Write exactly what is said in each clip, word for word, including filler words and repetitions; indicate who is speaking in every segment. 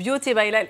Speaker 1: بيوتي باي ليلى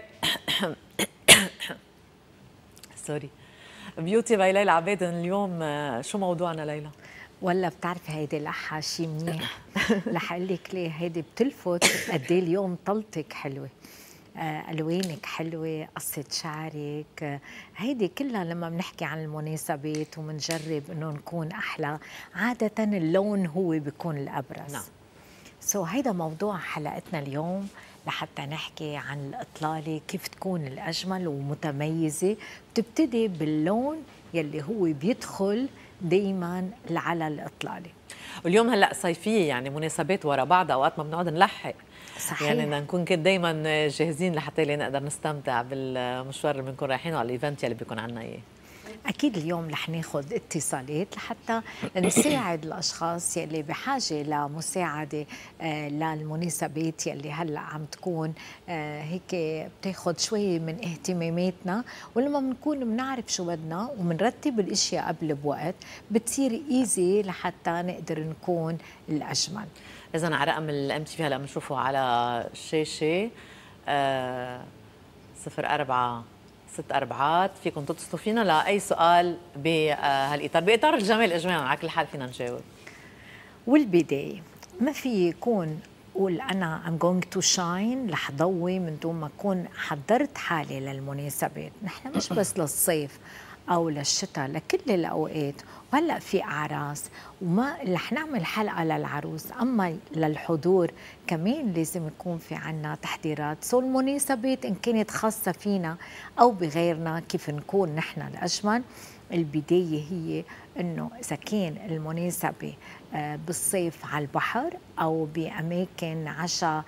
Speaker 1: سوري بيوتي باي ليلى عبادن. اليوم شو موضوعنا ليلى؟
Speaker 2: ولا بتعرفي هيدي لحة شي منيح. رح اقول لك ليه هيدي بتلفت قد ايه اليوم طلتك حلوه، آه، الوانك حلوه، قصه شعرك، آه، هيدي كلها لما بنحكي عن المناسبات وبنجرب انه نكون احلى، عاده اللون هو بيكون الابرز.
Speaker 1: نعم.
Speaker 2: سو so, هيدا موضوع حلقتنا اليوم، لحتى نحكي عن الإطلالة كيف تكون الأجمل ومتميزة. بتبتدي باللون يلي هو بيدخل دايما على الإطلالة.
Speaker 1: واليوم هلا صيفيه، يعني مناسبات ورا بعض، اوقات ما بنقعد نلحق.
Speaker 2: صحيح.
Speaker 1: يعني بدنا نكون كده دايما جاهزين لحتى نقدر نستمتع بالمشوار اللي بنكون رايحينه على الايفنت يلي بيكون عنا اياه.
Speaker 2: أكيد اليوم رح ناخذ اتصالات لحتى نساعد الأشخاص يلي بحاجة لمساعدة آه للمناسبات يلي هلأ عم تكون آه هيك بتاخذ شوي من اهتماماتنا، ولما بنكون بنعرف شو بدنا وبنرتب الأشياء قبل بوقت بتصير إيزي لحتى نقدر نكون الأجمل.
Speaker 1: إذا على رقم الام تي في هلا بنشوفه على الشاشة آه صفر أربعة ست أربعات، فيكم تتصلوا فينا لأي سؤال بهالإطار، بإطار الجمال إجمالا على كل حال فينا نجاوب.
Speaker 2: والبداية ما في يكون قول أنا I'm going to shine رح ضوي من دون ما أكون حضرت حالي للمناسبات. نحن مش بس للصيف أو للشتاء، لكل الأوقات. وهلأ في أعراس وما رح نعمل حلقة للعروس، أما للحضور كمان لازم يكون في عنا تحضيرات. سو المناسبات إن كانت خاصة فينا أو بغيرنا كيف نكون نحن الأجمل. البداية هي إنه إذا كان المناسبة بالصيف على البحر أو بأماكن عشاء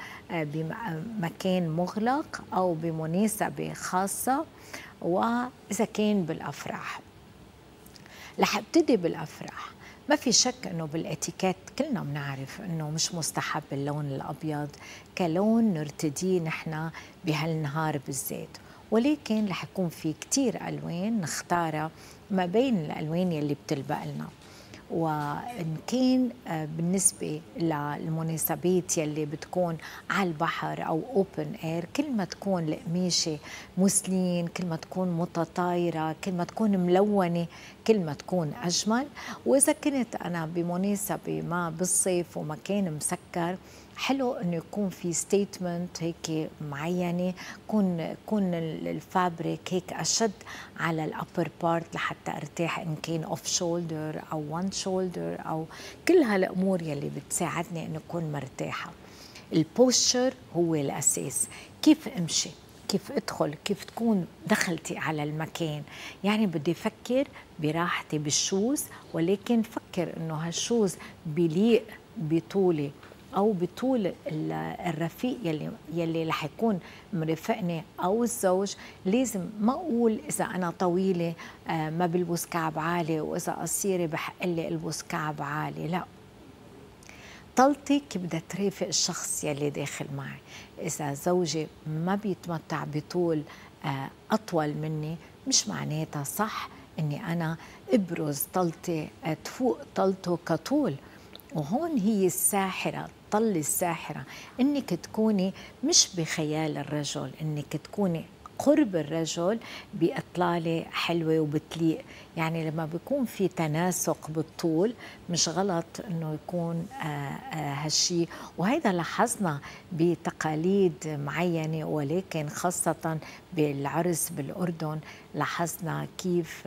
Speaker 2: بمكان مغلق أو بمناسبة خاصة، وإذا كان بالأفراح. رح ابتدي بالأفراح. ما في شك إنه بالاتيكيت كلنا بنعرف إنه مش مستحب اللون الأبيض كلون نرتديه نحن بهالنهار بالذات، ولكن رح يكون في كتير ألوان نختارها ما بين الألوان يلي بتلبق لنا. وإن كان بالنسبة للمناسبات يلي بتكون على البحر أو أوبن إير، كل ما تكون القماشة مسلين، كل ما تكون متطايرة، كل ما تكون ملونة، كل ما تكون أجمل. وإذا كنت أنا بمناسبة ما بالصيف ومكان مسكر، حلو انه يكون في ستيتمنت هيك معينه، يكون يكون الفابريك هيك اشد على الابر بارت لحتى ارتاح، ان كان اوف شولدر او وان شولدر او كل هالامور يلي بتساعدني انه اكون مرتاحه. البوستشر هو الاساس، كيف امشي، كيف ادخل، كيف تكون دخلتي على المكان. يعني بدي افكر براحتي بالشوز، ولكن فكر انه هالشوز بليق بطولي أو بطول الرفيق يلي يلي رح يكون مرافقني أو الزوج. لازم ما أقول إذا أنا طويلة ما بلبس كعب عالي، وإذا قصيرة بحق لي ألبس كعب عالي، لا. طلتي كيف بدها ترافق الشخص يلي داخل معي. إذا زوجي ما بيتمتع بطول أطول مني، مش معناتها صح إني أنا أبرز طلتي تفوق طلته كطول. وهون هي الساحرة، طل الساحرة، إنك تكوني مش بخيال الرجل، إنك تكوني قرب الرجل بإطلالة حلوة وبتليق. يعني لما بيكون في تناسق بالطول مش غلط إنه يكون آآ آآ هالشي. وهيدا لاحظنا بتقاليد معينة، ولكن خاصة بالعرس بالأردن لاحظنا كيف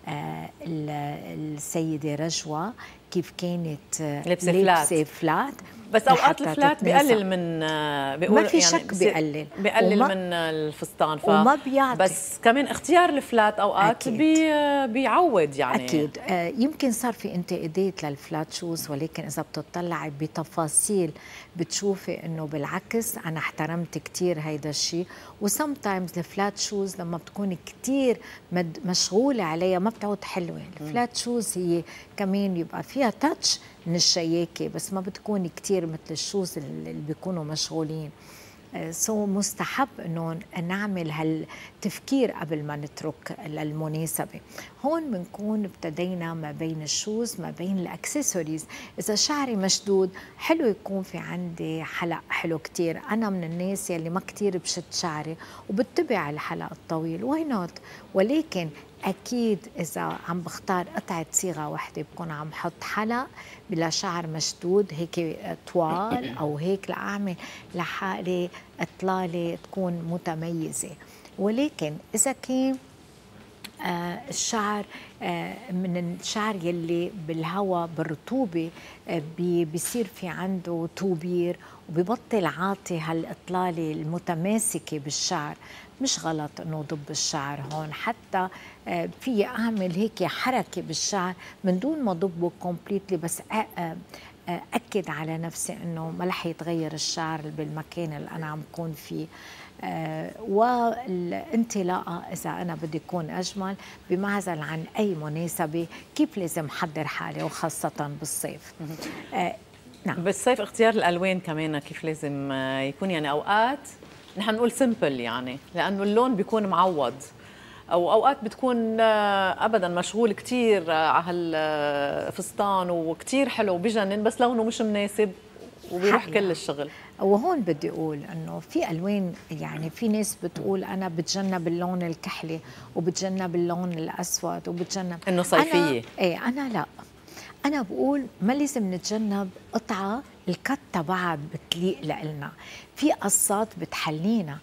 Speaker 2: السيدة رجوة كيف كانت
Speaker 1: لبسة
Speaker 2: لابسة فلات.
Speaker 1: بس اوقات الفلات بيقلل من
Speaker 2: بيقول ما في شك يعني بيقلل
Speaker 1: بيقلل من الفستان، ف
Speaker 2: وما بيعطي.
Speaker 1: بس كمان اختيار الفلات اوقات بي بيعود يعني.
Speaker 2: اكيد آه يمكن صار في انتقادات للفلات شوز، ولكن اذا بتطلعي بتفاصيل بتشوفي انه بالعكس انا احترمت كثير هيدا الشيء. وسم تايمز الفلات شوز لما بتكوني كثير مشغوله عليها ما بتعود حلوه. الفلات شوز هي كمان يبقى فيها تاتش من الشياكه، بس ما بتكون كثير مثل الشوز اللي بيكونوا مشغولين. سو مستحب انه نعمل هالتفكير قبل ما نترك للمناسبه. هون بنكون ابتدينا ما بين الشوز ما بين الاكسسوارز. اذا شعري مشدود حلو يكون في عندي حلق حلو كتير. انا من الناس يلي ما كتير بشد شعري وبتبع الحلق الطويل واي نوت، ولكن أكيد إذا عم بختار قطعة صيغة وحدة بكون عم حط حلق بلا شعر مشدود هيك طوال، أو هيك لأعمل لحالي إطلالة تكون متميزة. ولكن إذا كان آه الشعر آه من الشعر يلي بالهواء بالرطوبة آه بي بيصير في عنده توبير وبيبطل عاطي هالإطلالة المتماسكة بالشعر، مش غلط انه ضب الشعر هون. حتى آه في اعمل هيك حركة بالشعر من دون ما ضبه كومبليتلي، بس آه آه أكد على نفسي أنه ما رح يتغير الشعر بالمكان اللي أنا عم كون فيه. آه والانطلاقة إذا أنا بدي أكون أجمل بمعزل عن أي مناسبة، كيف لازم أحضر حالي وخاصة بالصيف.
Speaker 1: آه نعم، بالصيف اختيار الألوان كمان كيف لازم يكون. يعني أوقات نحن نقول سيمبل يعني لأنه اللون بيكون معوض، أو أوقات بتكون أبداً مشغول كتير على هالفستان وكتير حلو وبجنن بس لونه مش مناسب وبيروح حقيقة. كل الشغل.
Speaker 2: وهون بدي أقول أنه في ألوان، يعني في ناس بتقول أنا بتجنب اللون الكحلي وبتجنب اللون الأسود وبتجنب
Speaker 1: إنه صيفية.
Speaker 2: أنا إيه أنا لا، أنا بقول ما لازم نتجنب قطعة الكت تبعها بتليق لنا. في قصات بتحلينا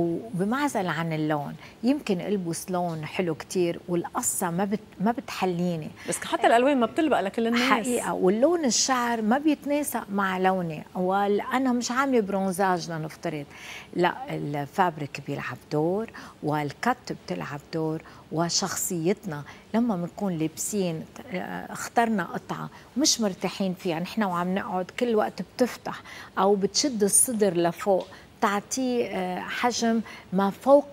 Speaker 2: وبمعزل عن اللون، يمكن البس لون حلو كتير والقصه ما بت ما بتحليني،
Speaker 1: بس حتى الالوان ما بتلبق لكل الناس
Speaker 2: حقيقه. واللون الشعر ما بيتناسق مع لوني، وانا مش عامله برونزاج لنفترض، لا الفابريك بيلعب دور والكت بتلعب دور، وشخصيتنا لما بنكون لابسين اخترنا قطعه مش مرتاحين فيها نحن وعم نقعد كل وقت بتفتح او بتشد الصدر لفوق تعطيه حجم ما فوق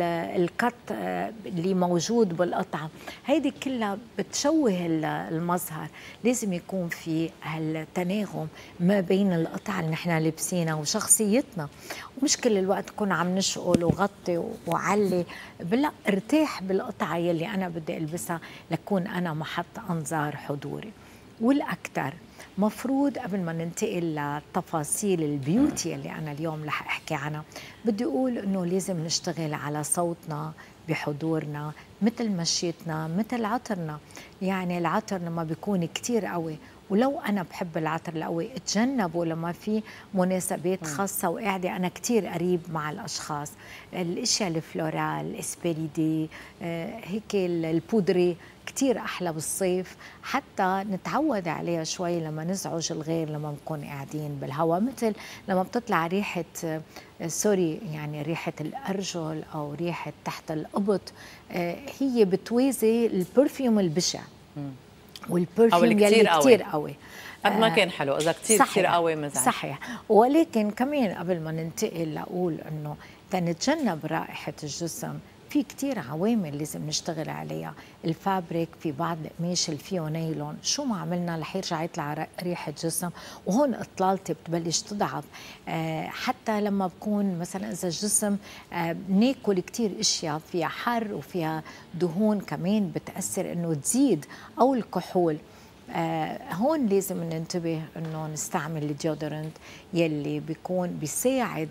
Speaker 2: الكت اللي موجود بالقطعة، هيدي كلها بتشوه المظهر. لازم يكون في هالتناغم ما بين القطعة اللي نحن لابسينها وشخصيتنا، ومش كل الوقت كون عم نشقل وغطي وعلي. بلا ارتاح بالقطعة يلي أنا بدي ألبسها لكون أنا محط أنظار حضوري. والأكثر مفروض قبل ما ننتقل لتفاصيل البيوتي اللي أنا اليوم رح أحكي عنها، بدي أقول إنه لازم نشتغل على صوتنا بحضورنا، مثل مشيتنا مثل عطرنا. يعني العطر لما بيكون كتير قوي، ولو أنا بحب العطر القوي اتجنبه لما في مناسبات خاصة وقاعدة أنا كتير قريب مع الأشخاص. الأشياء الفلورال الإسبريدي آه هيك البودري كتير أحلى بالصيف، حتى نتعود عليها شوي لما نزعج الغير لما نكون قاعدين بالهواء، مثل لما بتطلع ريحة سوري يعني ريحة الأرجل أو ريحة تحت القبط، هي بتوازي البرفيوم البشع والبرفيوم يلي كتير قوي
Speaker 1: قد ما كان حلو. إذا كتير كتير قوي مزعج.
Speaker 2: صحيح. ولكن كمان قبل ما ننتقل لأقول إنه تنتجنب رائحة الجسم، في كتير عوامل لازم نشتغل عليها. الفابريك، في بعض القماش اللي فيه نايلون، شو ما عملنا رح يرجع يطلع ريحة جسم، وهون اطلالتي بتبلش تضعف. آه حتى لما بكون مثلا اذا الجسم آه بناكل كتير اشياء فيها حر وفيها دهون كمان بتأثر انه تزيد، او الكحول. آه هون لازم ننتبه انه نستعمل الديودرنت يلي بيكون بيساعد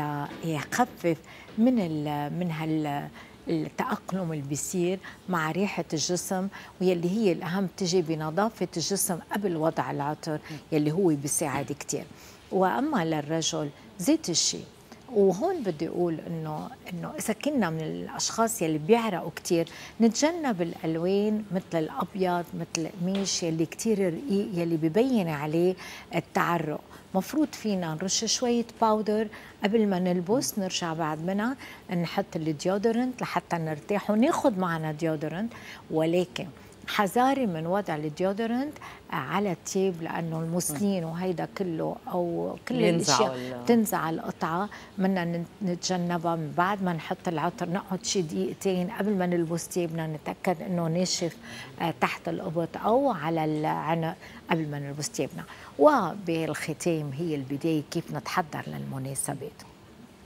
Speaker 2: ليخفف من ال من هال التأقلم اللي بيصير مع ريحة الجسم، ويلي هي الأهم تجي بنظافة الجسم قبل وضع العطر يلي هو بيساعد كتير. وأما للرجل زيت الشي، وهون بدي أقول إنه إنه إذا كنا من الأشخاص يلي بيعرقوا كتير نتجنب الألوان مثل الأبيض مثل القماش يلي كتير رقيق يلي ببين عليه التعرق. مفروض فينا نرش شوية باودر قبل ما نلبس، نرجع بعد منها نحط الديودرنت لحتى نرتاح وناخد معنا ديودرنت، ولكن حذاري من وضع الديودرنت على التيب لأنه المسنين وهيدا كله أو كل الأشياء بتنزع القطعة. بدنا نتجنبها من بعد ما نحط العطر، نقعد شي دقيقتين قبل ما نلبس تيبنا نتأكد إنه ناشف تحت القبط أو على العنق قبل ما نلبس تيبنا. وبالختام هي البداية كيف نتحضر للمناسبات.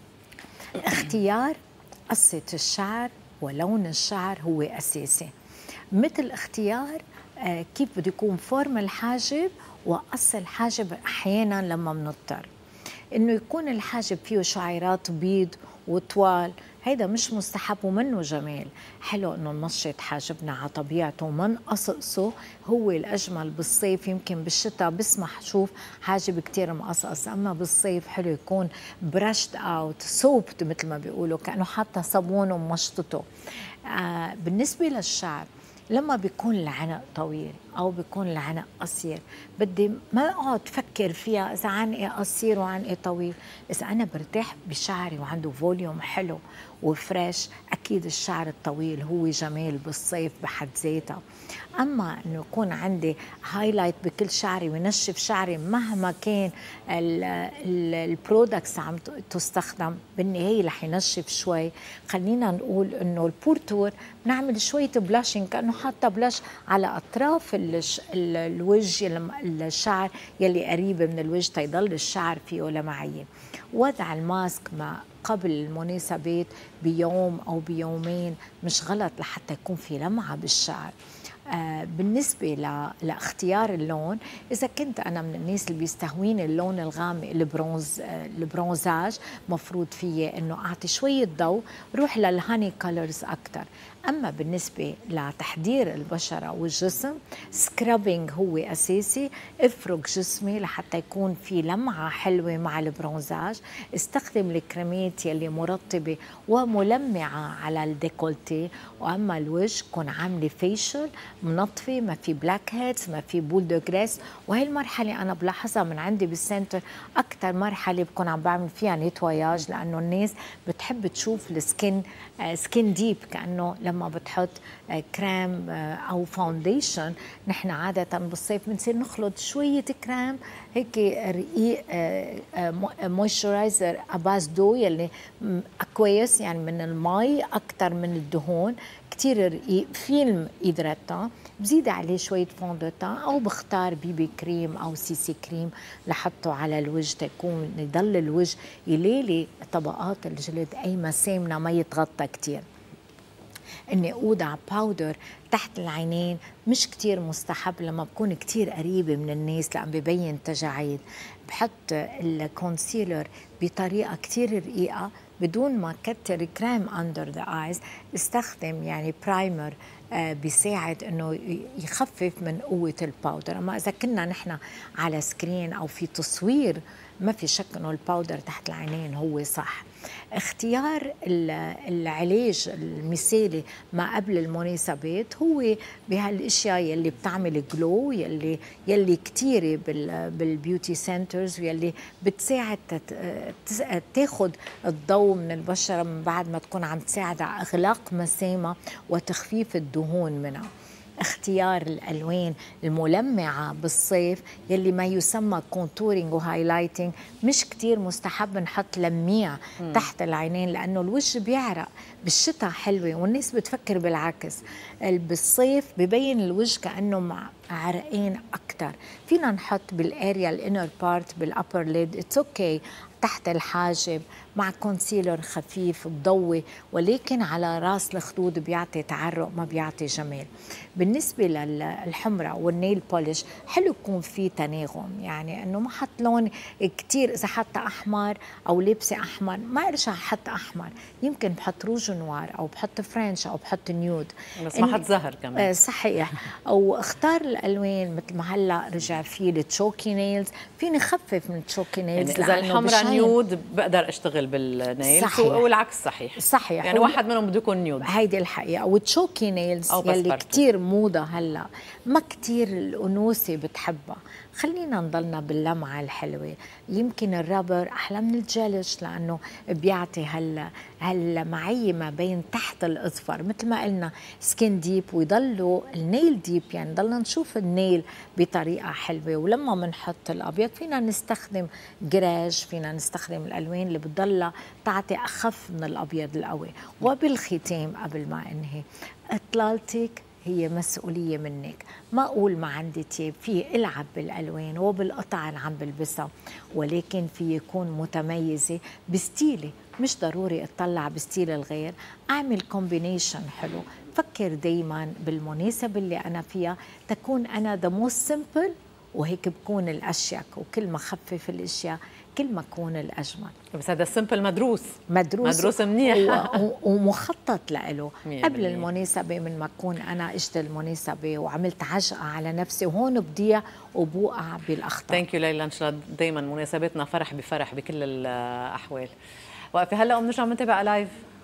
Speaker 2: اختيار قصة الشعر ولون الشعر هو أساسي، مثل اختيار آه، كيف بده يكون فورم الحاجب وقص الحاجب. أحيانا لما بنضطر إنه يكون الحاجب فيه شعيرات بيض وطوال، هيدا مش مستحب ومنه جمال. حلو إنه ننشط حاجبنا على طبيعته وما نقصقصه، هو الأجمل بالصيف. يمكن بالشتاء بسمح شوف حاجب كتير مقصقص، أما بالصيف حلو يكون برشد أوت سوبت مثل ما بيقولوا، كأنه حتى صابون ومشطته. آه بالنسبة للشعر لما بيكون العنق طويل أو بيكون العنق قصير، بدي ما أقعد فكر فيها إذا عنقي قصير وعنقي طويل. إذا أنا برتاح بشعري وعنده فوليوم حلو وفريش، أكيد الشعر الطويل هو جمال بالصيف بحد ذاته. أما إنه يكون عندي هايلايت بكل شعري ونشف شعري مهما كان البرودكتس عم تستخدم، بالنهاية رح ينشف شوي. خلينا نقول إنه البورتور نعمل شوية بلاشينج، كأنه حتى بلاش على أطراف الش... الوجه، الشعر يلي قريبة من الوجه تيضل الشعر فيه لمعين. وضع الماسك ما قبل المناسبات بيوم أو بيومين مش غلط لحتى يكون في لمعة بالشعر. آه بالنسبة ل... لاختيار اللون، إذا كنت أنا من الناس اللي بيستهويني اللون الغامق البرونز آه البرونزاج، مفروض فيي إنه أعطي شوية ضوء، روح للهاني كولرز أكتر. أما بالنسبة لتحضير البشرة والجسم، سكرابينج هو أساسي. افرك جسمي لحتى يكون في لمعة حلوة مع البرونزاج. استخدم الكريمات يلي مرطبة وملمعة على الديكولتي. وأما الوجه كون عاملة فيشل منطفة، ما في بلاك هيدز، ما في بول دو جريس. وهي المرحلة أنا بلاحظها من عندي بالسنتر أكتر مرحلة بكون عم بعمل فيها نيتواياج، لأنه الناس بتحب تشوف السكين آه سكين ديب، كأنه لما بتحط آه كريم آه أو فاونديشن. نحن عادة بالصيف بنصير نخلط شوية كريم هيك رقيق مويسترايزر أباس دو يلي كويس، يعني من المي أكتر من الدهون، كتير رقيق، فيلم إيدراتا، بزيد عليه شوية فوندوتا أو بختار بيبي كريم أو سي سي كريم لحطه على الوجه تكون يضل الوجه يليلي طبقات الجلد أي مسامنا ما يتغطى كتير. إني أوضع باودر تحت العينين مش كتير مستحب لما بكون كتير قريبة من الناس لأن ببين تجاعيد. بحط الكونسيلر بطريقة كتير رقيقة بدون ما كتر كريم أندر ذا آيز. استخدم يعني برايمر آه بيساعد انه يخفف من قوة الباودر. اما اذا كنا نحن على سكرين او في تصوير ما في شك انه الباودر تحت العينين هو صح. اختيار العلاج المثالي ما قبل المناسبات هو بهالاشياء يلي بتعمل جلو، يلي يلي كثيره بالبيوتي سنترز، ويلي بتساعد تاخذ الضوء من البشره من بعد ما تكون عم تساعد على اغلاق مسامها وتخفيف الدهون منها. اختيار الألوان الملمعة بالصيف يلي ما يسمى كونتورينج وهايلايتنج، مش كتير مستحب نحط لميع م. تحت العينين لأنه الوجه بيعرق. بالشتاء حلوة والناس بتفكر بالعكس، بالصيف ببين الوجه كأنه مع عرقين أكتر. فينا نحط بالاريا الانر بارت بالابر ليد اتس اوكي تحت الحاجب مع كونسيلر خفيف بضوي، ولكن على راس الخدود بيعطي تعرق ما بيعطي جمال. بالنسبة للحمرة والنيل بوليش حلو يكون في تناغم، يعني انه ما حط لون كتير. اذا حط احمر او لبسه احمر ما ارجع حط احمر، يمكن بحط روج نوار او بحط فرنش او بحط نيود،
Speaker 1: بس ما حط زهر كمان.
Speaker 2: صحيح. او اختار الالوان مثل ما هلا رجع في التشوكي نيلز، فيني اخفف من التشوكي نيلز.
Speaker 1: يعني اذا الحمرة نيود بقدر اشتغل بالنيلز،
Speaker 2: صحيح.
Speaker 1: والعكس صحيح
Speaker 2: صحيح،
Speaker 1: يعني واحد منهم بده يكون نيود.
Speaker 2: هيدي الحقيقه. والتشوكي نيلز يلي كتير موضه هلا ما كتير الانوثه بتحبها، خلينا نضلنا باللمعه الحلوه. يمكن الرابر احلى من الجلش لانه بيعطي هلا هاللمعيه ما بين تحت الاظفر مثل ما قلنا سكين ديب، ويضلوا النيل ديب، يعني ضلنا نشوف النيل بطريقه حلوه. ولما بنحط الابيض فينا نستخدم جراج، فينا نستخدم الالوان اللي بتضلها تعطي اخف من الابيض القوي. وبالختام قبل ما انهي، اطلالتك هي مسؤولية منك. ما أقول ما عندي تياب، في ألعب بالألوان وبالقطع اللي عم بلبسها، ولكن في يكون متميزة بستيلي، مش ضروري اطلع بستيل الغير، اعمل كومبينيشن حلو. فكر دايما بالمناسبة اللي أنا فيها تكون أنا ذا موست سمبل، وهيك بكون الأشيك، وكل ما خفف الأشياء كل ما كون الأجمل.
Speaker 1: بس هذا السمبل مدروس
Speaker 2: مدروس
Speaker 1: مدروس منيح
Speaker 2: ومخطط له قبل المناسبة. من ما أكون أنا إجت المناسبة وعملت عجقة على نفسي، وهون بضيع وبوقع بالأخطاء.
Speaker 1: ثانك يو ليلى، إن شاء الله دايما مناسباتنا فرح بفرح بكل الأحوال. وقفي هلا وبنرجع بنتابع لايف.